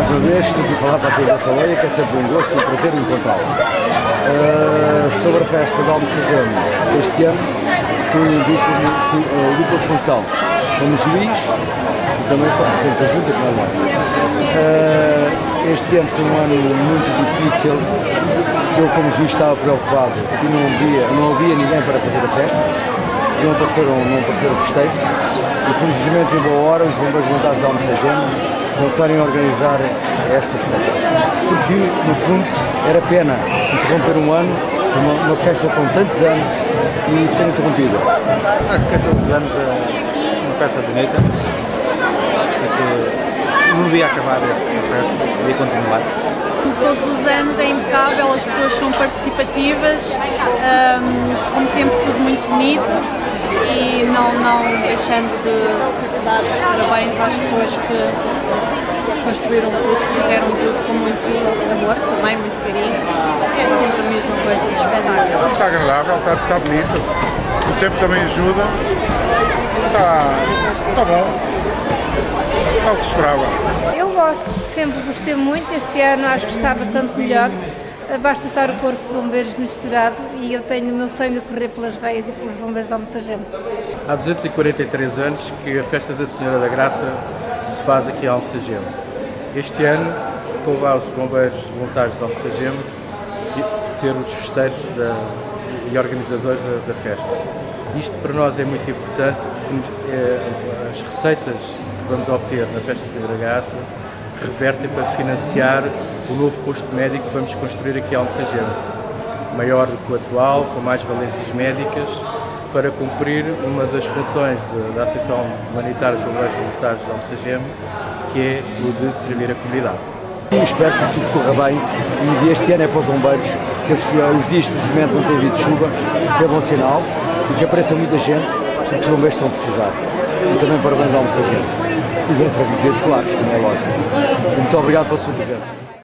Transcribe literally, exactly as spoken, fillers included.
Mais uma vez, estou aqui a falar para a T V Saleia, que é sempre um gosto e um prazer encontrá-lo. Uh, sobre a festa de Almocejano, este ano fui um duplo, uh, dupla função, como juiz e também como presidente da Junta, que não é mais. Uh, este ano foi um ano muito difícil, eu como juiz estava preocupado e não havia, não havia ninguém para fazer a festa, não apareceram, não apareceram festeiros e felizmente em boa hora os bombeiros voluntários de Almocejano começarem a organizar estas festas, porque no fundo era pena interromper um ano, uma, uma festa com tantos anos e ser interrompida. Acho que é todos os anos uma festa bonita, porque não devia acabar a festa, devia continuar. Todos os anos é impecável, as pessoas são participativas, um, como sempre tudo muito bonito e não, não deixando de dar os parabéns às pessoas que construíram tudo, fizeram tudo com muito amor, também muito carinho. É sempre a mesma coisa, espetáculo. Está agradável, está, está bonito, o tempo também ajuda, está, está bom, está o que se esperava. Eu gosto, sempre gostei muito, este ano acho que está bastante melhor. Basta estar o corpo de bombeiros misturado e eu tenho o meu sonho de correr pelas veias e pelos bombeiros de Almocejano. Há duzentos e quarenta e três anos que a Festa da Senhora da Graça se faz aqui em Almocejano. Este ano, coube aos bombeiros voluntários de Almocejano ser os festeiros da, e organizadores da, da festa. Isto para nós é muito importante, as receitas que vamos obter na Festa da Senhora da Graça revertem para financiar o novo posto médico que vamos construir aqui em Almocejano, maior do que o atual, com mais valências médicas, para cumprir uma das funções de, da Associação Humanitária dos Bombeiros Voluntários de Almocejano, que é o de servir a comunidade. E espero que tudo corra bem e este ano é para os bombeiros, que os dias felizmente não têm havido chuva, isso é bom sinal, e que apareça muita gente, porque os bombeiros estão a precisar. E também parabéns ao Almocejano. E dentro a dizer, claro, como é lógico. Muito obrigado pela sua presença.